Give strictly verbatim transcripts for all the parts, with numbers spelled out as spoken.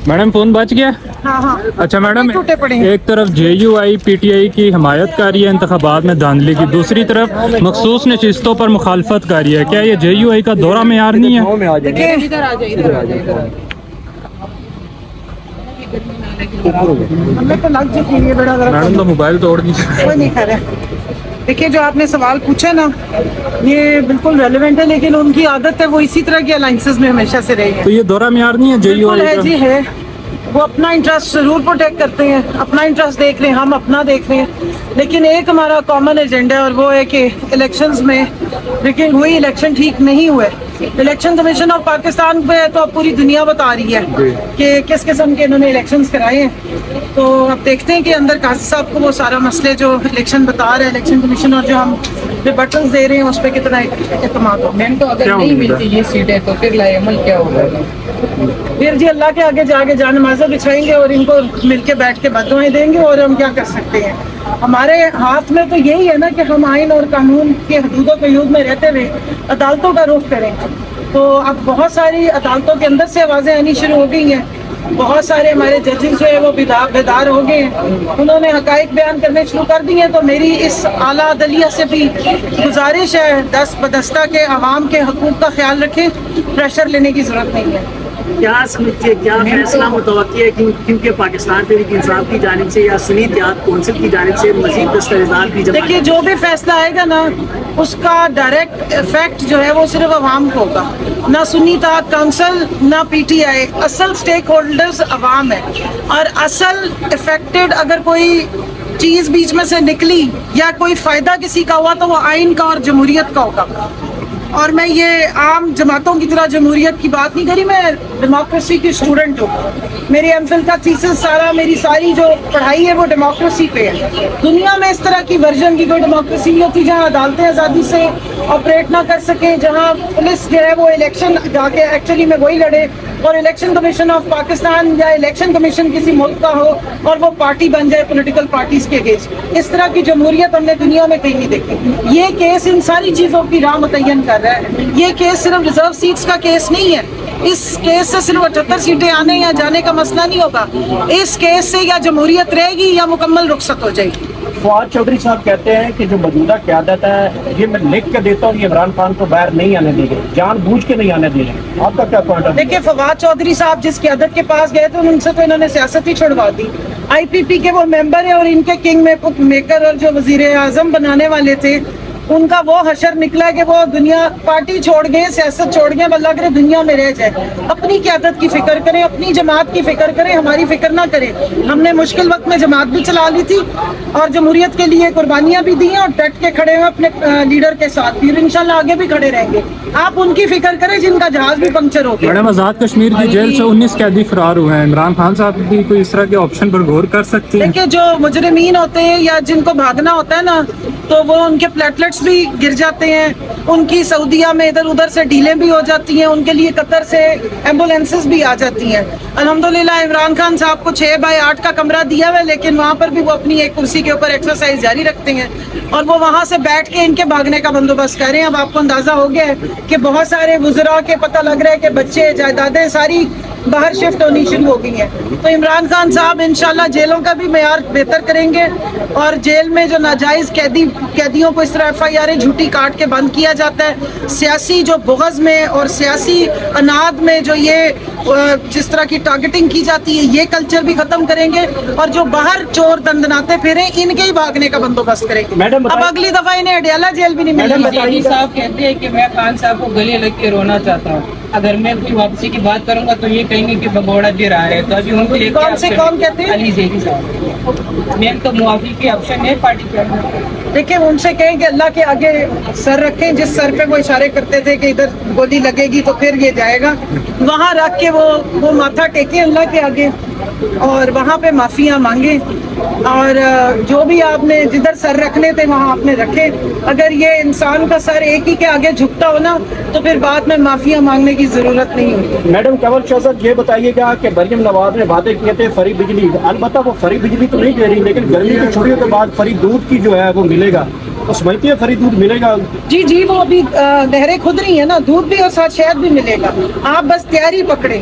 Madam phone बच गया? हाँ हाँ। अच्छा मैडम, टूटे पड़े एक तरफ J U I P T I की हमायत कर रही है इंतखाबात में धांधली की, दूसरी तरफ मखसूस नशिस्तों पर मुखालफत कर रही है। क्या ये जे यू आई का दौरा मेयार नहीं है? हमें तो लग चुकी है बड़ा। मैडम तो मोबाइल तोड़ दी। कोई नहीं खा रहा। देखिए जो आपने सवाल पूछा ना, ये बिल्कुल रेलेवेंट है, लेकिन उनकी आदत है वो इसी तरह की अलायंसेस में हमेशा से रही है। तो ये दौरा मेयार नहीं है जे यू आई का? है जी है, वो अपना इंटरेस्ट जरूर प्रोटेक्ट करते हैं, अपना इंटरेस्ट देख रहे हैं, हम अपना देख रहे हैं, लेकिन एक हमारा कॉमन एजेंडा है और वो है कि इलेक्शंस में, लेकिन हुई इलेक्शन ठीक नहीं हुए। इलेक्शन कमीशन ऑफ पाकिस्तान पे तो अब पूरी दुनिया बता रही है कि किस किस्म के इन्होंने इलेक्शंस कराए हैं। तो अब देखते हैं कि अंदर काजी साहब को वो सारा मसले जो इलेक्शन बता रहे हैं इलेक्शन कमीशन और जो हम रिबटल्स दे रहे हैं उस पर कितना एतमाद हो। मैम तो अगर नहीं मिलती ये सीटें तो फिर लाएमल क्या होगा? फिर जी अल्लाह के आगे जाके जान नमाज़ें बिछाएंगे और इनको मिलके बैठ के बददुआएं देंगे, और हम क्या कर सकते हैं। हमारे हाथ में तो यही है ना कि हम आइन और कानून के हदूदों क़यूद में रहते हुए अदालतों का रुख करें। तो अब बहुत सारी अदालतों के अंदर से आवाज़ें आनी शुरू हो गई हैं, बहुत सारे हमारे जजेस जो है वो बेदार बेदार हो गए हैं, उन्होंने हकाइक बयान करने शुरू कर दिए हैं। तो मेरी इस आला अदलिया से भी गुजारिश है, दस बदस्ता के अवाम के हकूक़ का ख्याल रखें, प्रेशर लेने की ज़रूरत नहीं है। क्या समझिए क्या फैसला मुतवक्की है कि क्योंकि पाकिस्तान तहरीक इंसाफ की जानिब से या सुन्नी इत्तेहाद कौंसिल की जानिब से मज़ीद दस्तावेज़ात भी जमा? देखिए जो भी फैसला आएगा ना उसका डायरेक्ट इफेक्ट जो है वो सिर्फ अवाम को होगा, ना सुन्नी इत्तेहाद काउंसिल ना पी टी आई। असल स्टेक होल्डर्स अवाम है, और असल इफेक्टेड अगर कोई चीज़ बीच में से निकली या कोई फ़ायदा किसी का हुआ तो वो आइन का और जमहूरियत का होगा। और मैं ये आम जमातों की तरह जमहूरियत की बात नहीं करी, मैं डेमोक्रेसी की स्टूडेंट हूँ। मेरी एम फिल का थीसिस सारा, मेरी सारी जो पढ़ाई है वो डेमोक्रेसी पे है। दुनिया में इस तरह की वर्जन की कोई डेमोक्रेसी नहीं होती जहाँ अदालतें आज़ादी से ऑपरेट ना कर सकें, जहाँ पुलिस जो है वो इलेक्शन जाके एक्चुअली में वही लड़े, और इलेक्शन कमीशन ऑफ पाकिस्तान या इलेक्शन कमीशन किसी मुल्क का हो और वो पार्टी बन जाए पॉलिटिकल पार्टीज के अगेंस्ट। इस तरह की जमहूरियत हमने दुनिया में कहीं नहीं देखी। ये केस इन सारी चीज़ों की राह मुतय्यन कर रहा है। ये केस सिर्फ रिजर्व सीट्स का केस नहीं है, इस केस से सिर्फ अठहत्तर सीटें आने या जाने का मसला नहीं होगा। इस केस से या जमहूरियत रहेगी या मुकम्मल रुखसत हो जाएगी। फवाद चौधरी साहब कहते हैं कि जो मौजूदा क़यादत है ये मैं लिख के देता हूँ, ये इमरान खान को बाहर नहीं आने देंगे, जानबूझ के नहीं आने देंगे। आपका क्या पॉइंट है? देखिए फवाद चौधरी साहब जिस क़यादत के पास गए थे उनसे तो इन्होंने सियासत ही छुड़वा दी। आई पी पी के वो मेंबर है और इनके किंग मेकर और जो वजीर आजम बनाने वाले थे उनका वो हशर निकला कि वो दुनिया पार्टी छोड़ गए, सियासत छोड़ गए, अल्लाह करे दुनिया में रह जाए। अपनी क़यादत की फिक्र करें, अपनी जमात की फिक्र करें, हमारी फिक्र ना करें। हमने मुश्किल वक्त में जमात भी चला ली थी और जमहूरियत के लिए कुर्बानियां भी दी हैं और डट के खड़े हुए अपने लीडर के साथ, फिर इंशाल्लाह आगे भी खड़े रहेंगे। आप उनकी फिक्र करें जिनका जहाज भी पंक्चर हो गया। मैडम आज़ाद कश्मीर की जेल से उन्नीस कैदी फरार हुए हैं, इमरान खान साहब भी कोई इस तरह के ऑप्शन पर गौर कर सकते हैं? देखिए जो मुजरिमीन होते हैं या जिनको भागना होता है ना तो वो उनके प्लेटलेट्स भी गिर जाते हैं, उनकी सऊदीया में इधर उधर से डीलें भी हो जाती हैं, उनके लिए कतर से एम्बुलेंसेस भी आ जाती हैं। अल्हम्दुलिल्लाह इमरान खान साहब को छः बाई आठ का कमरा दिया हुआ है, लेकिन वहाँ पर भी वो अपनी एक कुर्सी के ऊपर एक्सरसाइज जारी रखते हैं और वो वहाँ से बैठ के इनके भागने का बंदोबस्त कर रहे हैं। अब आपको अंदाजा हो गया है कि बहुत सारे वुज़रा के पता लग रहा है कि बच्चे जायदादें सारी बाहर शिफ्ट होनी शुरू हो गई हैं। तो इमरान खान साहब इंशाल्लाह जेलों का भी मेयार बेहतर करेंगे और जेल में जो नाजायज़ कैदी कैदियों को इस तरह एफ आई आर झूठी काट के बंद किया जाता है, सियासी जो बुग़्ज़ में और सियासी अनाद में जो ये जिस तरह की टारगेटिंग की जाती है ये कल्चर भी ख़त्म करेंगे और जो बाहर चोर दंदनाते फिरे इनके ही भागने का बंदोबस्त करेंगे। मैडम अब अगली दफ़ा इन्हें अडियाला जेल भी नहीं मिलेगी। साहब कहते हैं कि मैं खान साहब को गले लग के रोना चाहता हूँ, अगर मैं कोई वापसी की बात करूंगा तो ये कहेंगे कि भगोड़ा दे रहा है। तो अभी उनके कौन से कौन कहते हैं? अली ज़ेदी साहब। मैम तो मुआफी के ऑप्शन है पार्टी के। देखिए उनसे कहें कि अल्लाह के आगे सर रखें, जिस सर पे वो इशारे करते थे कि इधर गोली लगेगी तो फिर ये जाएगा, वहाँ रख के वो वो माथा टेके अल्लाह के आगे और वहाँ पे माफिया मांगे और जो भी आपने जिधर सर रखने थे वहाँ आपने रखे। अगर ये इंसान का सर एक ही के आगे झुकता हो ना तो फिर बाद में माफिया मांगने की जरूरत नहीं होती। मैडम कंवल शहजाद ये बताइएगा कि मरियम नवाज ने वादे किए थे फ्री बिजली, अलबत्ता वो फ्री बिजली तो नहीं दे रही लेकिन गर्मी की छुट्टियों के बाद फ्री दूध की जो है वो मिलेगा, तो समझती है फ्री दूध मिलेगा? जी जी, वो अभी अ, नहरें खुद रही है ना, दूध भी और साथ शहद भी मिलेगा। आप बस तैयारी पकड़े,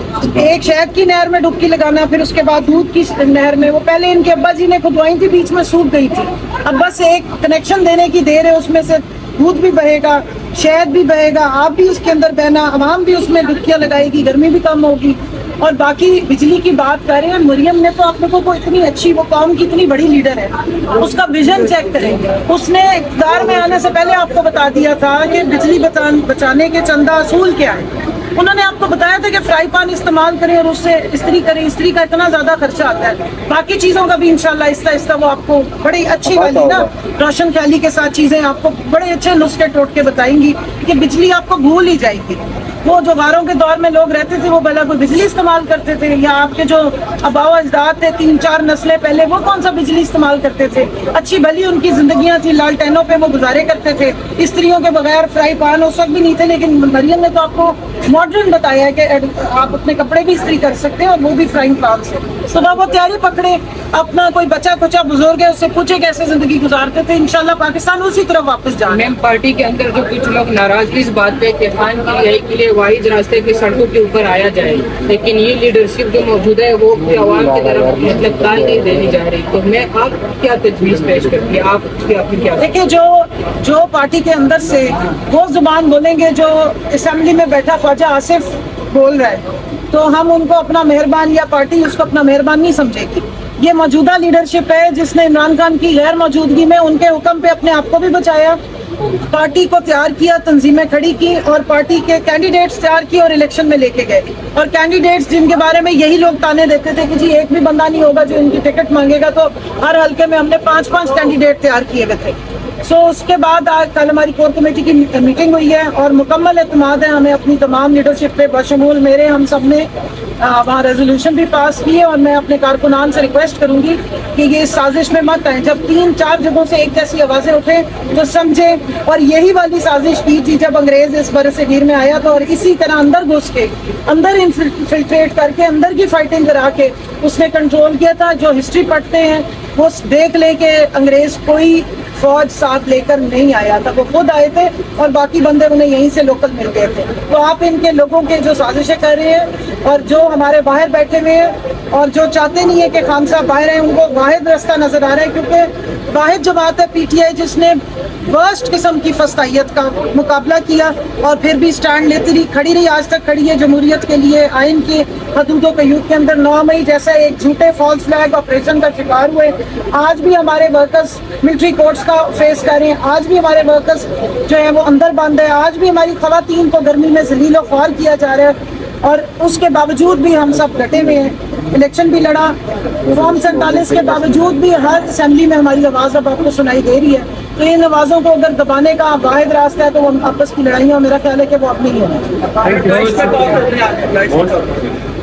एक शहद की नहर में डुबकी लगाना, फिर उसके बाद दूध की नहर में। वो पहले इनके अब्बा जी ने खुदवाई थी, बीच में सूख गई थी। अब बस एक कनेक्शन देने की देर है, उसमें से दूध भी बहेगा, शहद भी बहेगा, आप भी उसके अंदर बहना, आवाम भी उसमें डुबकियां लगाएगी, गर्मी भी कम होगी। और बाकी बिजली की बात कर रहे हैं, मरियम ने तो आप लोगों को इतनी अच्छी, वो कौम की इतनी बड़ी लीडर है, उसका विजन चेक करें। उसने इक़्तिदार में आने से पहले आपको बता दिया था कि बिजली बचा, बचाने के चंदा असूल क्या है। उन्होंने आपको बताया था कि फ्राई पैन इस्तेमाल करें और उससे इस्त्री करें। इस्त्री का इतना ज्यादा खर्चा आता है, बाकी चीजों का भी इंशाल्लाह आहिस्ता आहिस्ता वो आपको बड़ी अच्छी वाली ना रोशन ख्याली के साथ चीजें आपको बड़े अच्छे नुस्खे टोटके बताएंगी कि बिजली आपको भूल ही जाएगी। वो जो गारों के दौर में लोग रहते थे, वो पहले कोई बिजली इस्तेमाल करते थे, या आपके जो अबाव अजदाद थे तीन चार नस्लें पहले, वो कौन सा बिजली इस्तेमाल करते थे? अच्छी भली उनकी जिंदगियां थी, लालटेनों पे वो गुजारे करते थे, स्त्रियों के बगैर फ्राई पैन उस वक्त भी नहीं थे। लेकिन मरियम ने तो आपको मॉडर्न बताया है कि आप अपने कपड़े भी इस्त्री कर सकते हैं, और वो भी फ्राइंग पैन से। सुबह वो तैयारी पकड़े, अपना कोई बच्चा कुचा बुजुर्ग है उससे पूछे कैसे जिंदगी गुजारते थे, इंशाल्लाह पाकिस्तान उसी तरफ वापस जाए। मैम, पार्टी के अंदर जो कुछ लोग नाराजगी इस बात पे कि खान की रिहाई के लिए वाहिद रास्ते की सड़कों के ऊपर आया जाए, लेकिन ये लीडरशिप जो मौजूद है वो आवाम की तरफ मतलब ताल नहीं देनी जा रही, तो मैं आप क्या तजवीज़ पेश करती है? आप आपकी क्या? देखिए, जो जो पार्टी के अंदर से वो जुबान बोलेंगे जो असेंबली में बैठा ख्वाजा आसिफ बोल रहा है, तो हम उनको अपना मेहरबान, या पार्टी उसको अपना मेहरबान नहीं समझेगी। ये मौजूदा लीडरशिप है जिसने इमरान खान की गैर मौजूदगी में उनके हुक्म पे अपने आप को भी बचाया, पार्टी को तैयार किया, तंजीमें खड़ी की, और पार्टी के कैंडिडेट्स तैयार किए और इलेक्शन में लेके गए। और कैंडिडेट्स जिनके बारे में यही लोग ताने देते थे कि जी एक भी बंदा नहीं होगा जो इनकी टिकट मांगेगा, तो हर हल्के में हमने पांच पांच कैंडिडेट तैयार किए हुए थे। सो so, उसके बाद आज कल हमारी कोर कमेटी की मीटिंग हुई है, और मुकम्मल एतमाद है हमें अपनी तमाम लीडरशिप पे, बशमूल मेरे, हम सब ने वहाँ रेजोल्यूशन भी पास की है। और मैं अपने कारकुनान से रिक्वेस्ट करूंगी कि ये इस साजिश में मत आए। जब तीन चार जगहों से एक जैसी आवाजें उठे तो समझे, और यही वाली साजिश की थी जब अंग्रेज इस बरसगीर में आया तो, और इसी तरह अंदर घुस के, अंदर इन्फिल्ट्रेट करके, अंदर की फाइटिंग करा के उसने कंट्रोल किया था। जो हिस्ट्री पढ़ते हैं वो देख ले के अंग्रेज कोई फौज साथ लेकर नहीं आया था, वो खुद आए थे और बाकी बंदे उन्हें यहीं से लोकल मिल गए थे। तो आप इनके लोगों के जो साजिशें कर रहे हैं, और जो हमारे बाहर बैठे हुए हैं और जो चाहते नहीं है कि खान साहब बाहर हैं, उनको वाहिद रास्ता नजर आ रहा है, क्योंकि वाहिद जमात है पीटीआई जिसने वर्स्ट किस्म की फस्तायत का मुकाबला किया और फिर भी स्टैंड लेती रही, खड़ी रही, आज तक खड़ी है जमहूरियत के लिए, आइन की हदूदों के युद्ध के अंदर। नौ मई जैसा एक झूठे फॉल्स फ्लैग ऑपरेशन का शिकार हुए। आज भी हमारे वर्कर्स मिलिट्री कोर्ट्स का फेस कर रहे हैं, आज भी हमारे वर्कर्स जो है वो अंदर बंद है, आज भी हमारी खवातीन को गर्मी में जलील और ख्वार किया जा रहा है, और उसके बावजूद भी हम सब डटे हुए हैं। इलेक्शन भी लड़ा, फॉर्म सैंतालीस के बावजूद भी हर असेंबली में हमारी आवाज़ अब आपको सुनाई दे रही है। तो इन आवाज़ों को अगर दबाने का वाहिद रास्ता है तो वो आपस की लड़ाइयाँ, मेरा ख्याल है कि वो अब नहीं होगी।